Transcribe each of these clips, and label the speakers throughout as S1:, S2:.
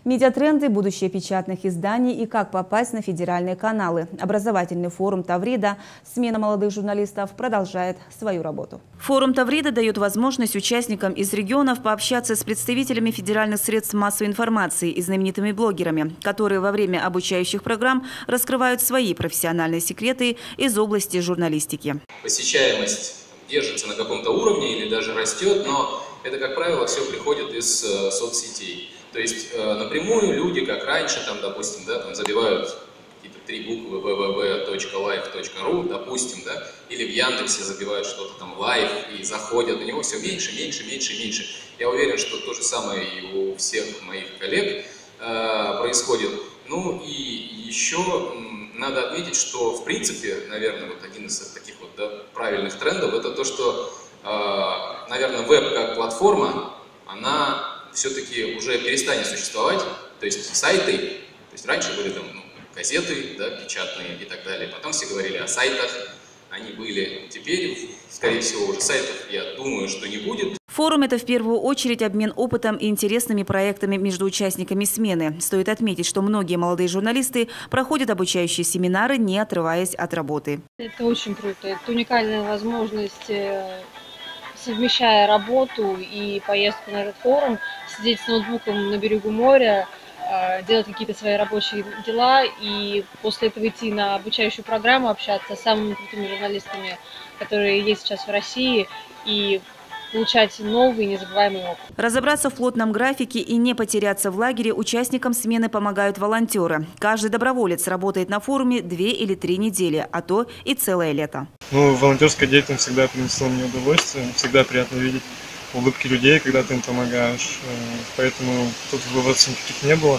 S1: Медиатренды, будущее печатных изданий и как попасть на федеральные каналы. Образовательный форум Таврида «Смена молодых журналистов» продолжает свою работу. Форум Таврида дает возможность участникам из регионов пообщаться с представителями федеральных средств массовой информации и знаменитыми блогерами, которые во время обучающих программ раскрывают свои профессиональные секреты из области журналистики.
S2: Посещаемость держится на каком-то уровне или даже растет, но это, как правило, все приходит из соцсетей. То есть напрямую люди, как раньше, там, допустим, там забивают какие-то 3 буквы www.live.ru, допустим, или в Яндексе забивают что-то там live и заходят, у него все меньше. Я уверен, что то же самое и у всех моих коллег происходит. Ну и еще надо отметить, что в принципе, наверное, вот один из таких вот правильных трендов, это то, что, наверное, веб как платформа, она все-таки уже перестанет существовать, то есть сайты, то есть раньше были там газеты, печатные и так далее, потом все говорили о сайтах, они были, теперь, скорее всего, уже сайтов, я думаю, что не будет.
S1: Форум – это в первую очередь обмен опытом и интересными проектами между участниками смены. Стоит отметить, что многие молодые журналисты проходят обучающие семинары, не отрываясь от работы.
S3: Это очень круто. Это уникальная возможность, совмещая работу и поездку на этот форум, сидеть с ноутбуком на берегу моря, делать какие-то свои рабочие дела и после этого идти на обучающую программу, общаться с самыми крутыми журналистами, которые есть сейчас в России, и получать новый незабываемый опыт.
S1: Разобраться в плотном графике и не потеряться в лагере участникам смены помогают волонтеры. Каждый доброволец работает на форуме 2 или 3 недели, а то и целое лето.
S4: Волонтерская деятельность всегда принесла мне удовольствие. Всегда приятно видеть улыбки людей, когда ты им помогаешь. Поэтому тут выводов никаких не было.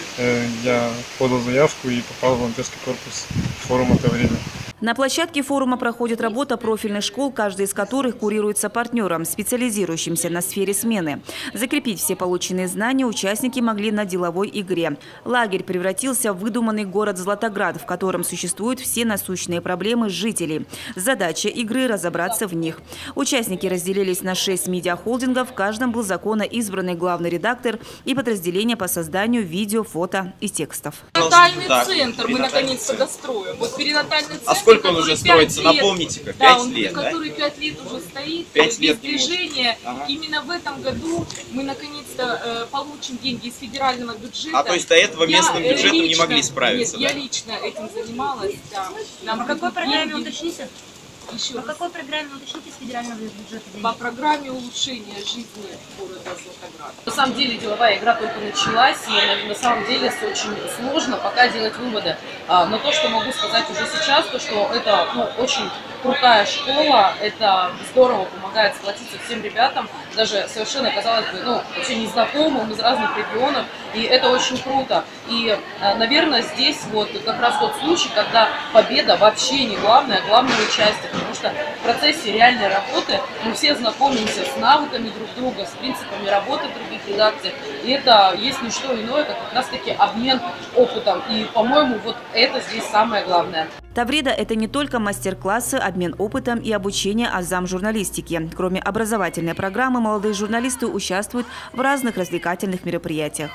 S4: Я подал заявку и попал в волонтерский корпус форума Таврида.
S1: На площадке форума проходит работа профильных школ, каждая из которых курируется партнером, специализирующимся на сфере смены. Закрепить все полученные знания участники могли на деловой игре. Лагерь превратился в выдуманный город Златоград, в котором существуют все насущные проблемы жителей. Задача игры – разобраться в них. Участники разделились на 6 медиахолдингов, в каждом был законно избранный главный редактор и подразделение по созданию видео, фото и текстов.
S5: Перинатальный центр мы наконец-то достроим. Вот перинатальный центр.
S6: Сколько он уже строится? Напомните-ка, 5 лет,
S5: который 5 лет уже стоит,
S6: 5 лет
S5: без движения. Именно в этом году мы наконец-то получим деньги из федерального бюджета.
S6: А то есть до этого местным бюджетом не могли справиться?
S5: Нет, я лично этим занималась. Да.
S7: По какой программе, уточните?
S5: Еще
S7: по какой программе, уточните, с федерального бюджета?
S5: По программе улучшения жизни города Златоград. На самом деле деловая игра только началась, и на самом деле очень сложно пока делать выводы. Но то, что могу сказать уже сейчас, то что это очень крутая школа, это здорово помогает сплотиться всем ребятам, даже совершенно, казалось бы, вообще незнакомым из разных регионов, и это очень круто. И, наверное, здесь вот как раз тот случай, когда победа вообще не главное, а главное участие, потому что в процессе реальной работы мы все знакомимся с навыками друг друга, с принципами работы в других редакциях, и это есть не что иное, как раз-таки обмен опытом, и, по-моему, вот это здесь самое главное.
S1: Таврида – это не только мастер-классы, обмен опытом и обучение азам журналистики. Кроме образовательной программы, молодые журналисты участвуют в разных развлекательных мероприятиях.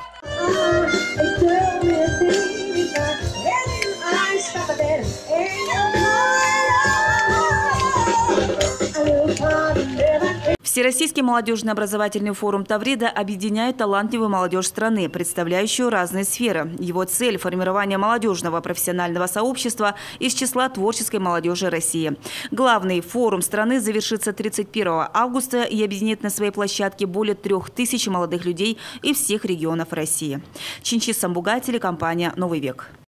S1: Всероссийский молодежный образовательный форум Таврида объединяет талантливую молодежь страны, представляющую разные сферы. Его цель – формирование молодежного профессионального сообщества из числа творческой молодежи России. Главный форум страны завершится 31 августа и объединит на своей площадке более 3000 молодых людей из всех регионов России. Чинчис Самбуга, телекомпания «Новый век».